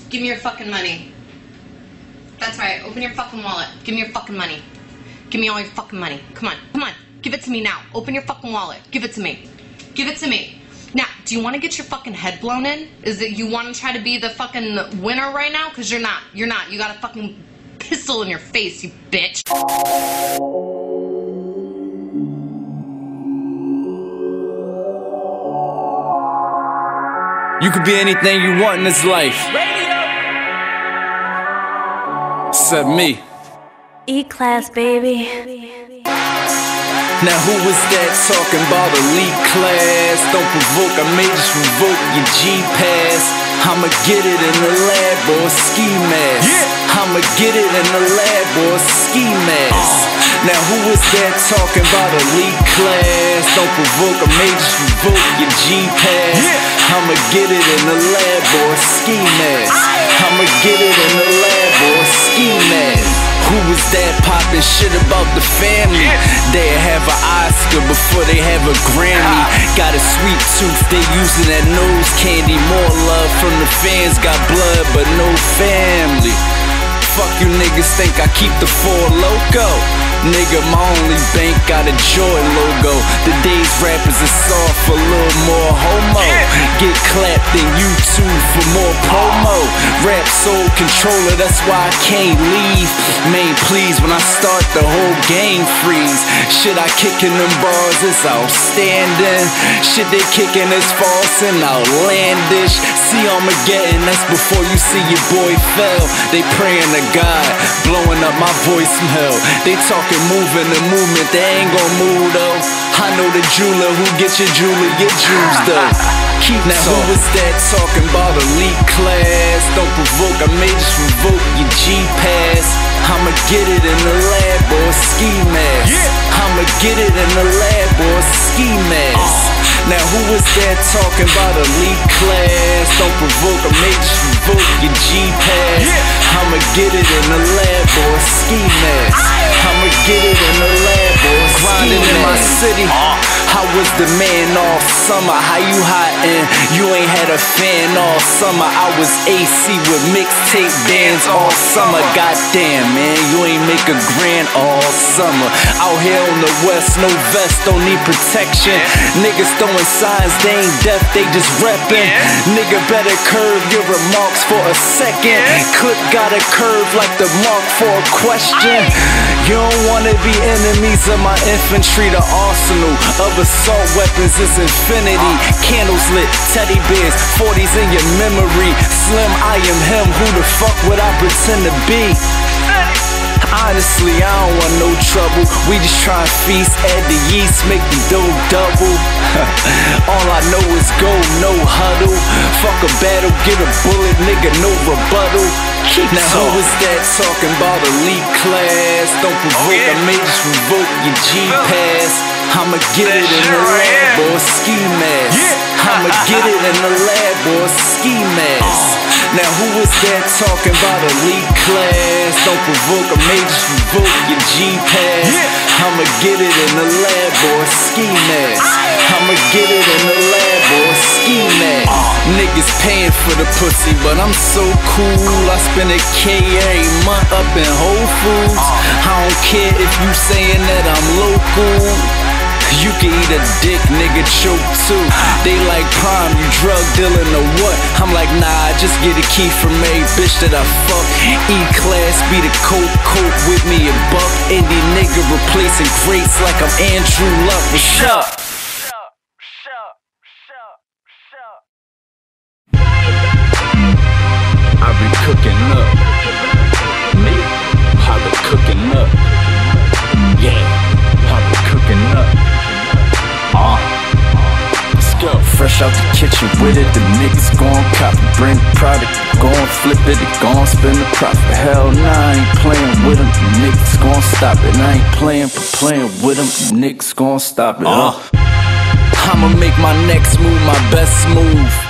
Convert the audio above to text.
Give me your fucking money. That's right, open your fucking wallet. Give me your fucking money. Give me all your fucking money. Come on, come on. Give it to me now. Open your fucking wallet. Give it to me. Give it to me. Now, do you want to get your fucking head blown in? Is it you want to try to be the fucking winner right now? Because you're not. You're not. You got a fucking pistol in your face, you bitch. You could be anything you want in this life. Except me. E-class, baby. Now who was that talking about elite class? Don't provoke, I may just revoke your G-Pass. I'ma get it in the lab or a ski mask. I'ma get it in the lab or a ski mask. Now who was that talking about elite class? Don't provoke, I may just revoke your G-Pass. I'ma get it in the lab or a ski mask. I'ma get it in the lab or a ski mask. Who was that poppin' shit about the family? They have an Oscar before they have a Grammy. Got a sweet tooth, they using that nose candy. More love from the fans, got blood but no family. Fuck you niggas think I keep the 4 Loco. Nigga, my only bank got a Joy logo. Today's rappers are soft, a little more homo. Get clapped in YouTube for more promo. Rap soul controller, that's why I can't leave. Main please, when I start the whole game freeze. Shit I kick in them bars is outstanding. Shit they kicking is false and outlandish. See Armageddon, that's before you see your boy fell. They praying to God, blowing up my voicemail. They talking moving the movement, they ain't gon' move though. I know the jeweler who gets your jeweler, your jewels though. Now who was that talking about elite class? Don't provoke, I may just revoke your G-Pass. I'ma get it in the lab or a ski mask. I'ma get it in the lab or a ski mask. Now who was that talking about elite class? Don't provoke, I may just revoke your G-Pass. I'ma get it in the lab or a ski mask. I'ma get it in the lab or a ski mask. Grinding in my city, I was the man all summer. How you hiding? You ain't had a fan all summer. I was AC with mixtape bands all summer. Goddamn, man, you ain't make a grand all summer. Out here on the west, no vest, don't need protection. Niggas throwing signs, they ain't deaf, they just reppin'. Nigga better curve your remarks for a second. Clip got a curve like the mark for a question. You don't wanna be enemies of my infantry. The arsenal of assault weapons is infinity. Candles lit, teddy bears, 40s in your memory. Slim, I am him, who the fuck would I pretend to be? Honestly, I don't want no trouble. We just tryna feast, add the yeast, make the dough double. All I know is go, no huddle. Fuck a battle, get a bullet, nigga, no rebuttal. Now who was that talking about elite class? Don't provoke, I may just revoke your G-Pass. I'ma get it in the lab or a ski mask. I'ma get it in the lab or a ski mask. Now who was that talking about elite class? Don't provoke, I may just revoke your G-Pass. I'ma get it in the lab or a ski mask. I'ma get it in the lab or a ski mask. Niggas paying for the pussy, but I'm so cool. I spend a K every month up in Whole Foods. I don't care if you saying that I'm local. You can eat a dick, nigga, choke too. They like Prime, you drug dealing or what? I'm like, nah, just get a key from every bitch that I fuck. E-class, be the coat with me and buck. Indie nigga replacing greats like I'm Andrew Luck. What's up? I be cooking up. Me? I be cooking up. Yeah, I be cooking up. Let's go. Fresh out the kitchen with it, the niggas gon' cop it. Bring the product, gon' flip it, gon' spend the profit. Hell nah, I ain't playing with them, the niggas gon' stop it. I ain't playing with them, the niggas gon' stop it. I'ma make my next move my best move.